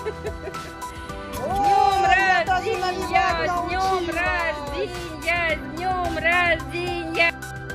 Днем рождения! Днем рождения! Днем рождения!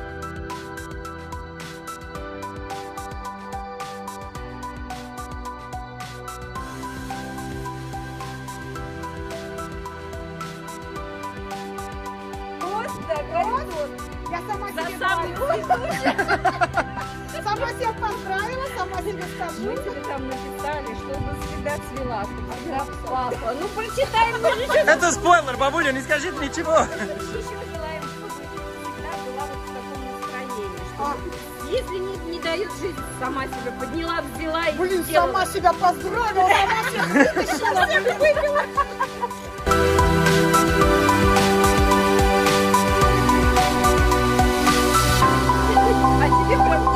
Я сама себе сама себя поздравила, сама себе скажу. Мы тебе там написали, чтобы всегда цвела, папа. Ну прочитай, мы же еще... Это спойлер, бабуля, не скажите ничего. Еще желаем, чтобы всегда была вот в таком настроении. Чтобы, если не дает жизнь, сама себя подняла, взяла и Блин, сделала. сама себя поздравила, сама себя вытащила, выпила. А тебе прям...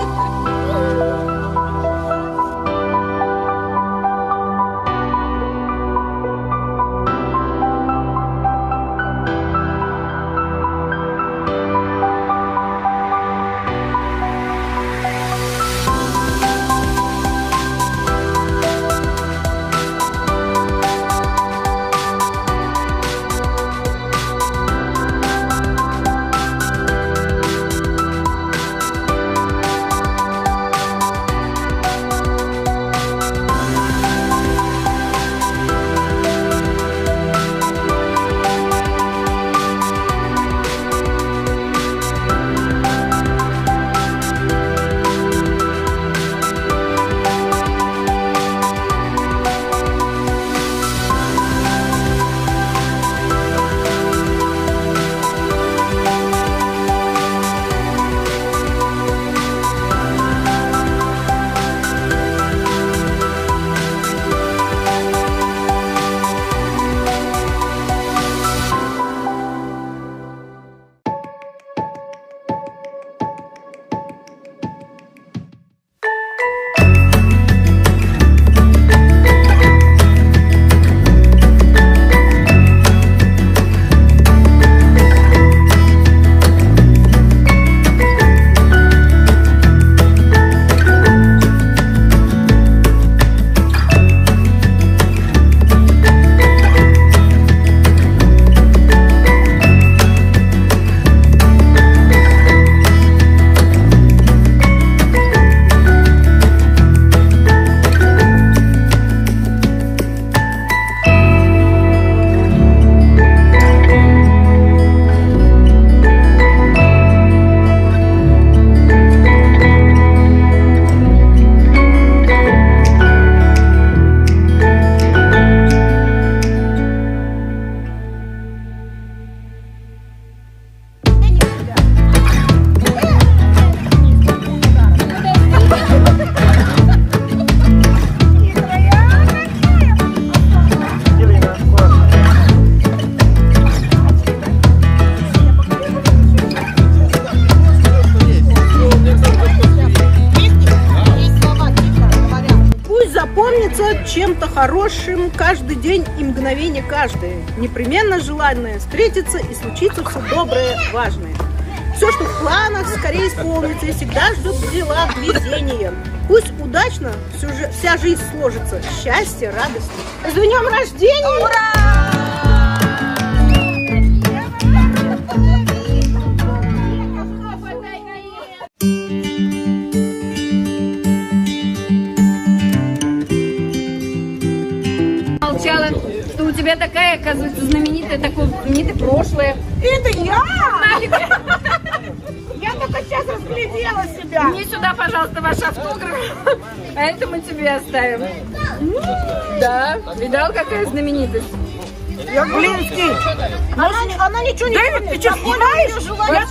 Чем-то хорошим каждый день и мгновение каждое. Непременно желанное встретиться и случится все доброе, важное. Все, что в планах, скорее исполнится и всегда ждет дела везения. Пусть удачно вся жизнь сложится. Счастье, радость. С днем рождения! Ура! Что у тебя такая, оказывается, знаменитое прошлое. Это я! Я только сейчас разглядела себя. Мне сюда, пожалуйста, ваш автограф. А это мы тебе оставим. Да, видал, какая знаменитость? Я Глинский. Она ничего не поняла. Ты что, снимаешь?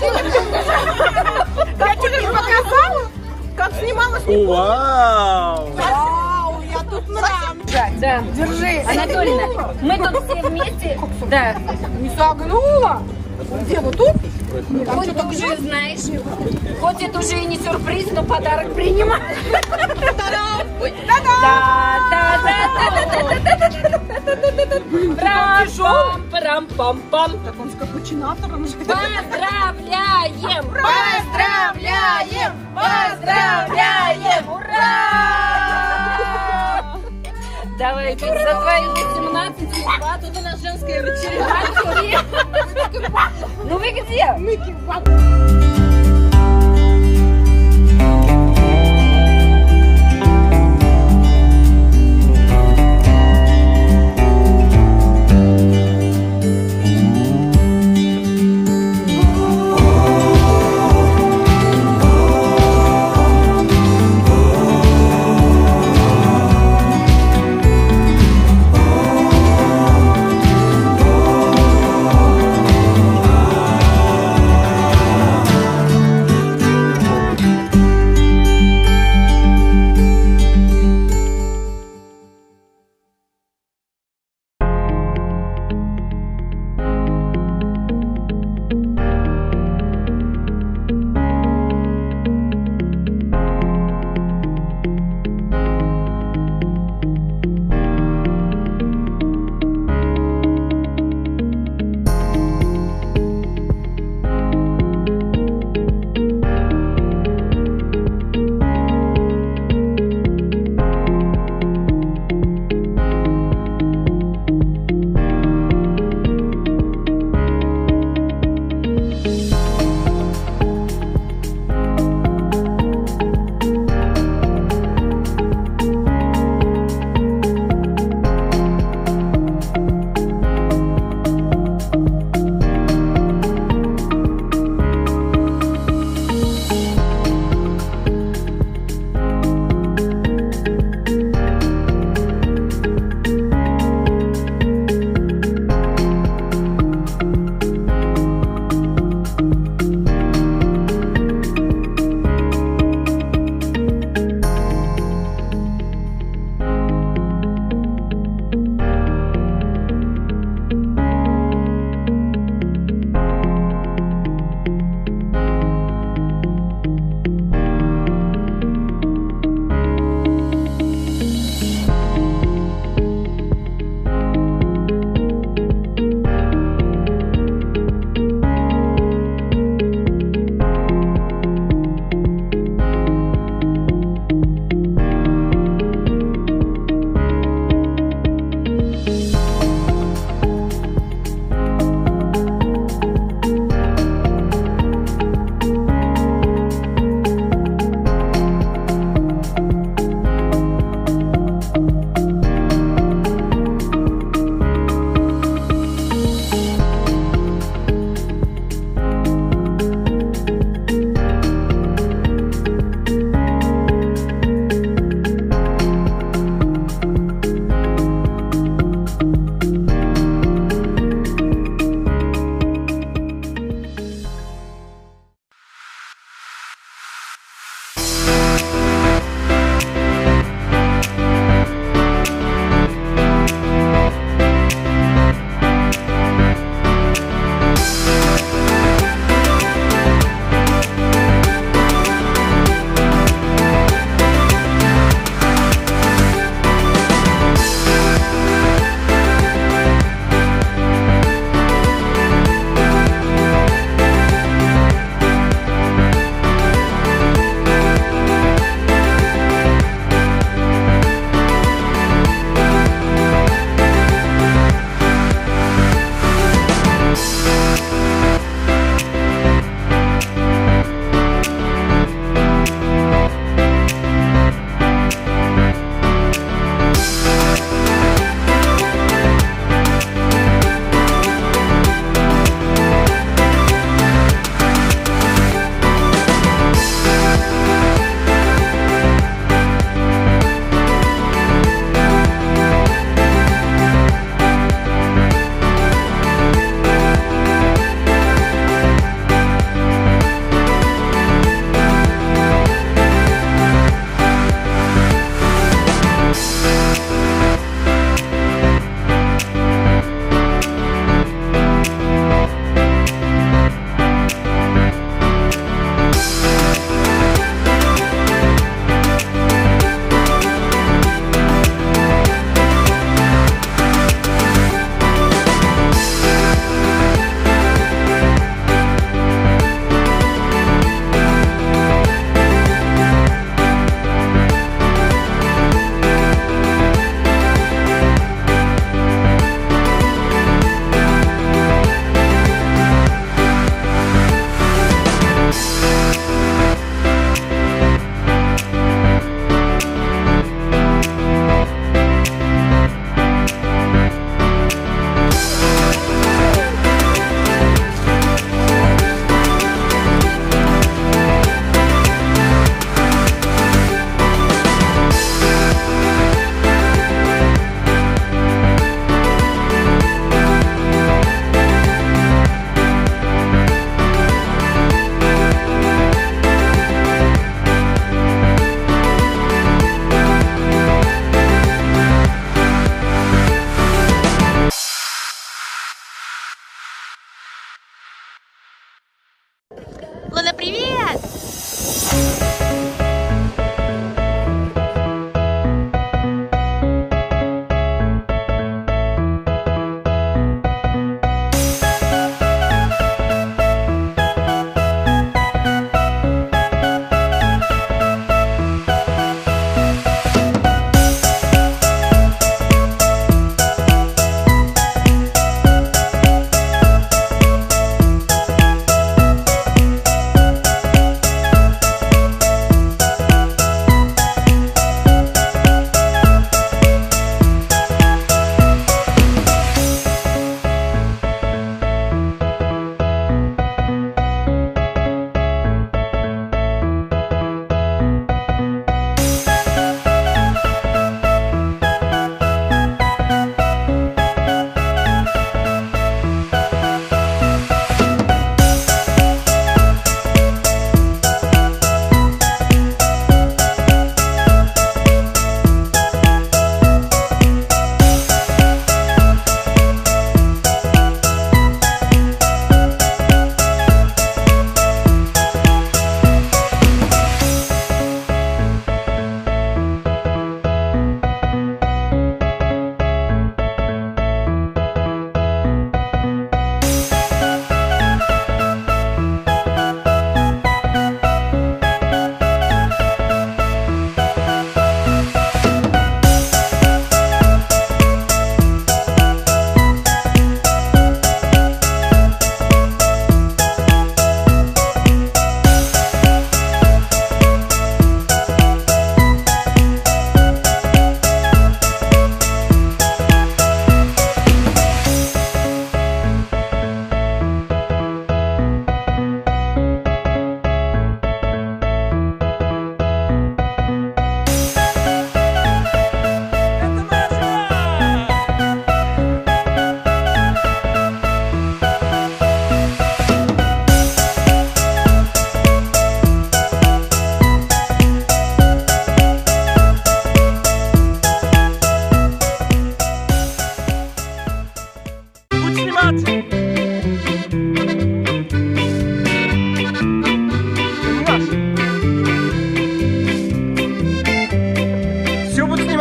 Я тебе показала, как снималась. Вау! Вау, я тут нравлюсь. Да, держи. Анатольевна, мы тут все вместе. Да. Не согнула. Где, вот тут? Хоть ты уже знаешь, хоть это уже и не сюрприз, но подарок принимай. Пам-пам-пам. Так он с капучинатором же. Поздравляем! Поздравляем! Поздравляем! Ура! Давай За твои 18 лет тут у нас женская вечеринка. Ну вы где?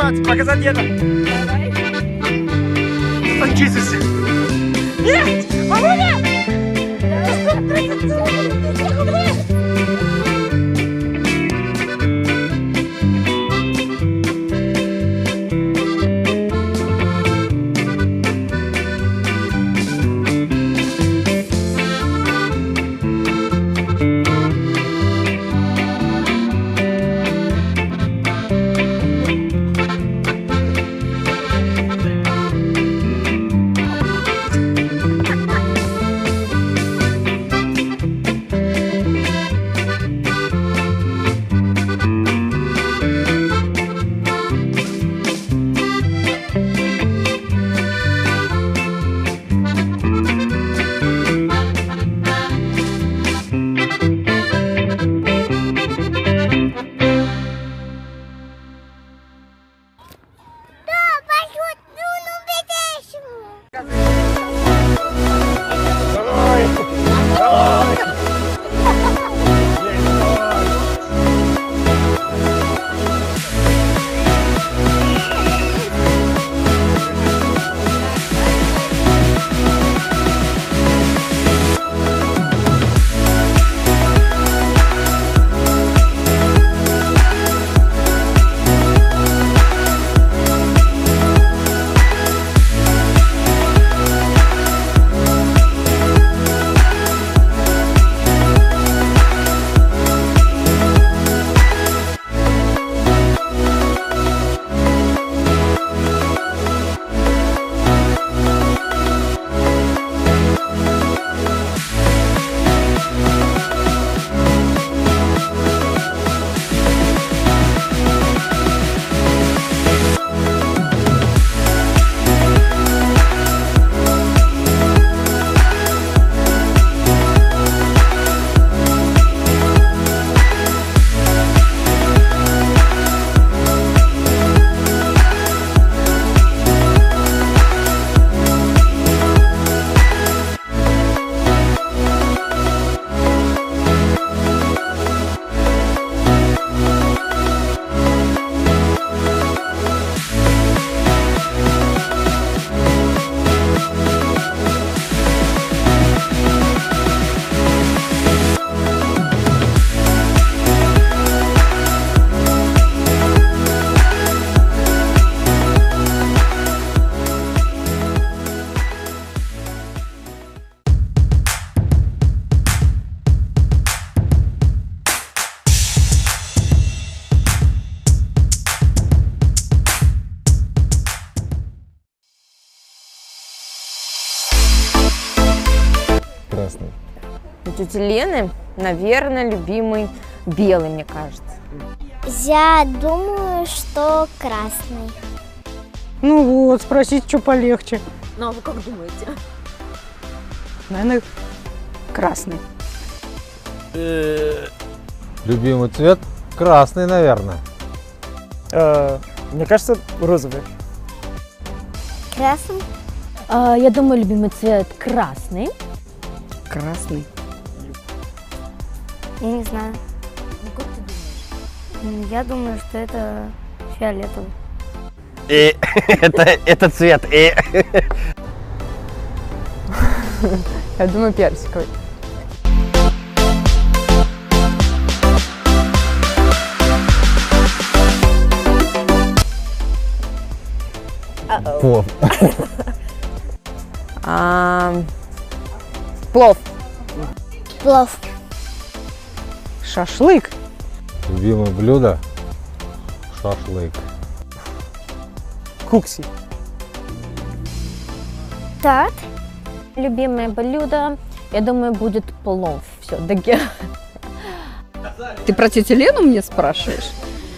показать, показать это. Давай. О, Иисус. Нет, бабуля! Красный. У тети Лены, наверное, любимый белый, мне кажется. Я думаю, что красный. Ну вот, спросить, что полегче. Ну, а вы как думаете? Наверное, красный. Любимый цвет? Красный, наверное. Мне кажется, розовый. Красный? Я думаю, любимый цвет красный. Красный. Я не знаю. Ну, как ты думаешь? Я думаю, что это фиолетовый. Это цвет. Я думаю, персиковый. Плов. Плов. Плов. Шашлык. Любимое блюдо? Шашлык. Кукси. Так. Любимое блюдо, я думаю, будет плов. Все-таки. Ты про тетю Лену мне спрашиваешь?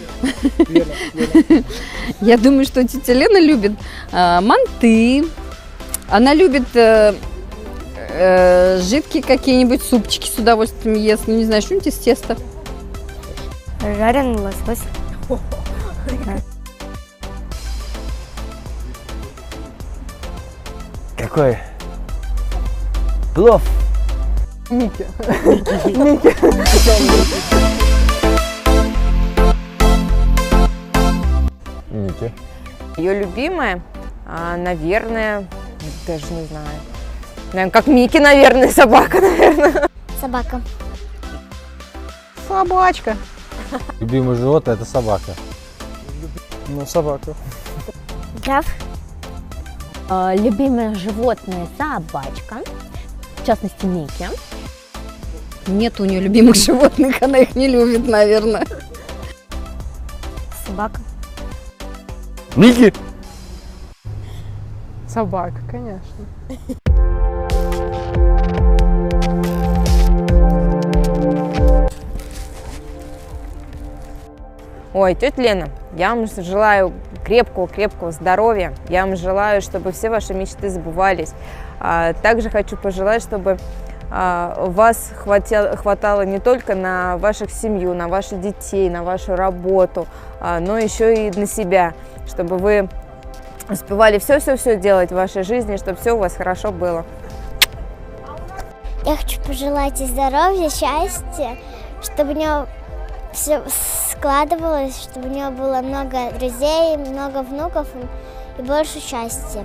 Я думаю, что тетя Лена любит манты. Она любит жидкие какие-нибудь супчики с удовольствием ест. Ну, не знаю, что-нибудь из теста. Жареный лосось. Какой? Плов. Ники. Ее любимая, наверное, даже не знаю. Наверное, как Микки, наверное, собака, наверное. Собака. Собачка. Любимое животное – это собака. Ну, собака. Граф. Любимое животное – собачка, в частности, Микки. Нет у нее любимых животных, она их не любит, наверное. Собака. Микки? Собака, конечно. Ой, тетя Лена, я вам желаю крепкого здоровья. Я вам желаю, чтобы все ваши мечты сбывались. Также хочу пожелать, чтобы вас хватало не только на ваших семью, на ваших детей, на вашу работу, но еще и на себя, чтобы вы успевали все делать в вашей жизни, чтобы все у вас хорошо было. Я хочу пожелать и здоровья, счастья, чтобы у него все складывалось, чтобы у него было много друзей, много внуков и больше счастья.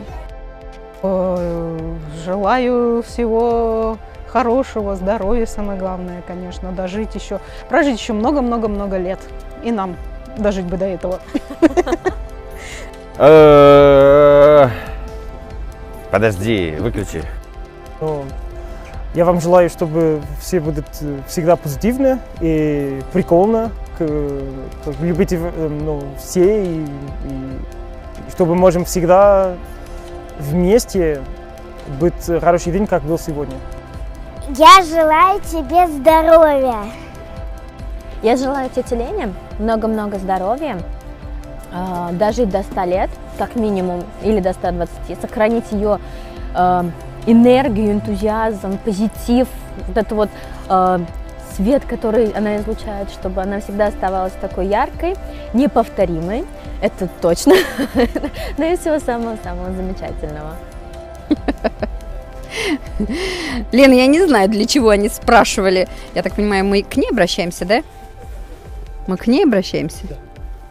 Желаю всего хорошего, здоровья, самое главное, конечно, прожить еще много-много-много лет. И нам дожить бы до этого. Подожди, выключи. Я вам желаю, чтобы все будут всегда позитивны и прикольно, любите все, и чтобы можем всегда вместе быть хороший день, как был сегодня. Я желаю тебе здоровья. Я желаю тете Лене много-много здоровья, дожить до 100 лет, как минимум, или до 120, сохранить ее энергию, энтузиазм, позитив, вот этот вот свет, который она излучает, чтобы она всегда оставалась такой яркой, неповторимой, это точно, но и всего самого-самого замечательного. Лена, я не знаю, для чего они спрашивали. Я так понимаю, мы к ней обращаемся, да? Мы к ней обращаемся? Да.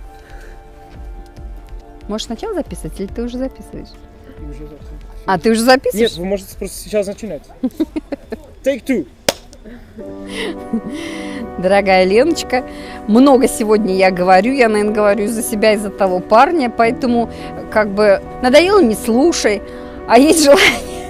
Можешь сначала записывать, или ты уже записываешь? А, ты уже записываешь? Нет, вы можете просто сейчас начинать. Take two. Дорогая Леночка, много сегодня я говорю, наверное, говорю за себя и за того парня, поэтому как бы надоело, не слушай, а есть желание.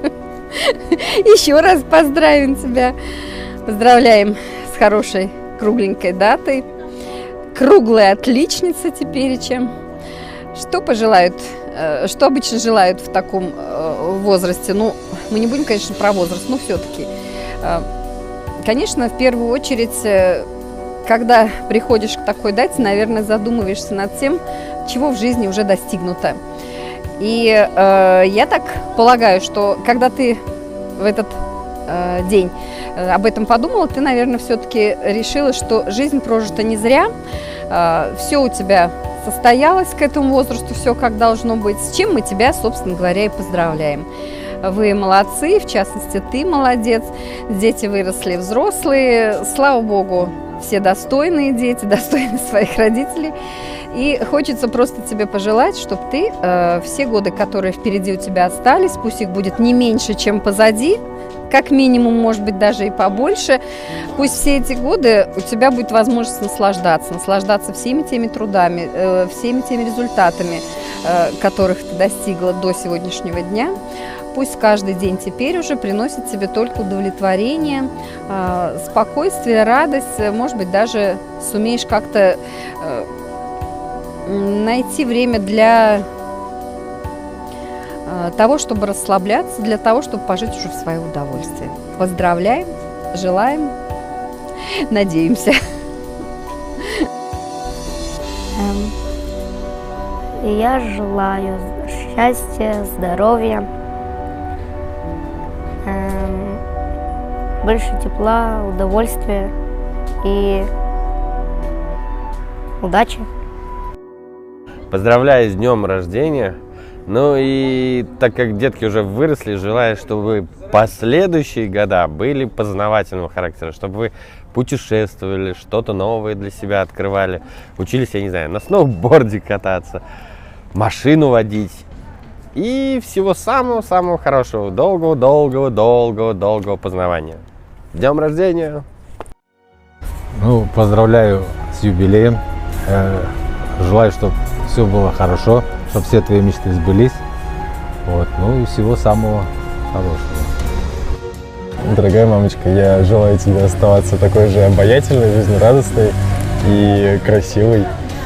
Еще раз поздравим тебя. Поздравляем с хорошей кругленькой датой. Круглая отличница тепереча. Что пожелают, что обычно желают в таком возрасте? Ну, мы не будем, конечно, про возраст, но все-таки. Конечно, в первую очередь, когда приходишь к такой дате, наверное, задумываешься над тем, чего в жизни уже достигнуто. И я так полагаю, что когда ты в этот день об этом подумала, ты, наверное, все-таки решила, что жизнь прожита не зря, все у тебя состоялось к этому возрасту, все как должно быть, с чем мы тебя, собственно говоря, и поздравляем. Вы молодцы, в частности, ты молодец, дети выросли взрослые, слава богу, все достойные дети, достойны своих родителей. И хочется просто тебе пожелать, чтобы ты все годы, которые впереди у тебя остались, пусть их будет не меньше, чем позади, как минимум, может быть, даже и побольше, пусть все эти годы у тебя будет возможность наслаждаться всеми теми трудами, всеми теми результатами, которых ты достигла до сегодняшнего дня. Пусть каждый день теперь уже приносит тебе только удовлетворение, спокойствие, радость, может быть, даже сумеешь как-то найти время для того, чтобы расслабляться, для того, чтобы пожить уже в свое удовольствие. Поздравляем, желаем, надеемся. Я желаю счастья, здоровья, больше тепла, удовольствия и удачи. Поздравляю с днем рождения. Ну и так как детки уже выросли, желаю, чтобы последующие года были познавательного характера, чтобы вы путешествовали, что-то новое для себя открывали, учились, я не знаю, на сноуборде кататься, машину водить. И всего самого-самого хорошего, долгого познавания. С днем рождения! Ну, поздравляю с юбилеем. Желаю, чтобы все было хорошо, чтобы все твои мечты сбылись. Вот. Ну и всего самого хорошего. Дорогая мамочка, я желаю тебе оставаться такой же обаятельной, жизнерадостной и красивой.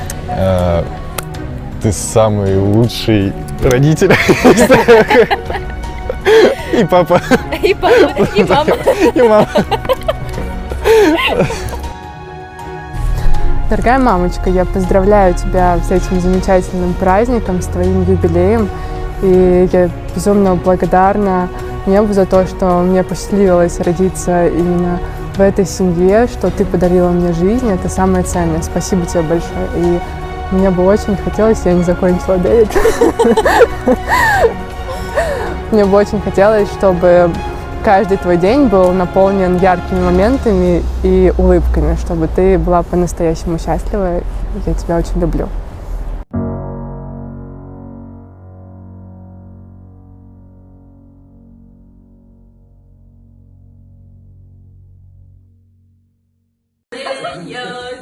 Ты самый лучший родитель. И папа. И папа, и мама. И мама. Дорогая мамочка, я поздравляю тебя с этим замечательным праздником, с твоим юбилеем. И я безумно благодарна небу за то, что мне посчастливилось родиться именно в этой семье, что ты подарила мне жизнь. Это самое ценное. Спасибо тебе большое. И мне бы очень хотелось, я не закончила, Дэвид. Мне бы очень хотелось, чтобы каждый твой день был наполнен яркими моментами и улыбками, чтобы ты была по-настоящему счастлива. Я тебя очень люблю. Я